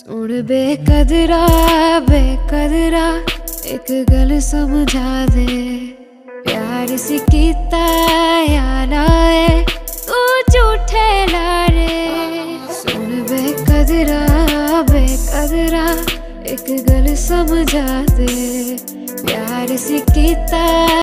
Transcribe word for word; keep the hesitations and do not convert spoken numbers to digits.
सुन बेकदरा बेकदरा एक गल समझा दे, प्यार सी कीता या लाए तू झूठे लारे। सुन बेकदरा बेकदरा एक गल समझा दे, प्यार सी कीता